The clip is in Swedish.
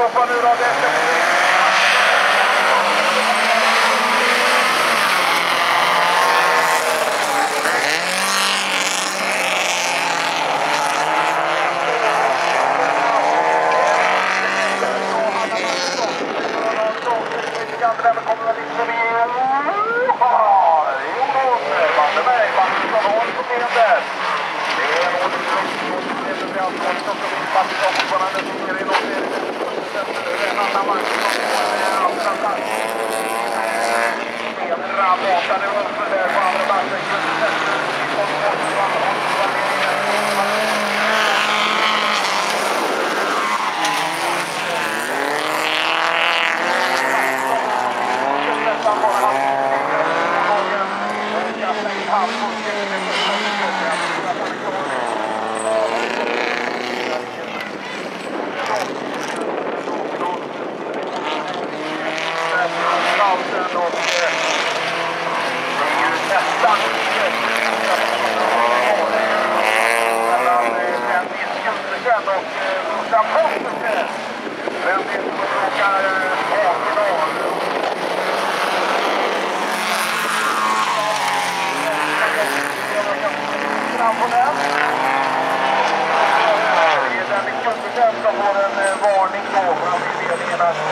allihopa nu då. Det ska bli Därmed kommer väl inte förbi. Vandenberg, Backesson har ett problem där. Det är en återstånd. Det är en som blir Backesson fortfarande som ger in och ner i det är en annan match som får andra plats. Det är en rabata nu uppe där på andra platsen. Varning då från ledningen att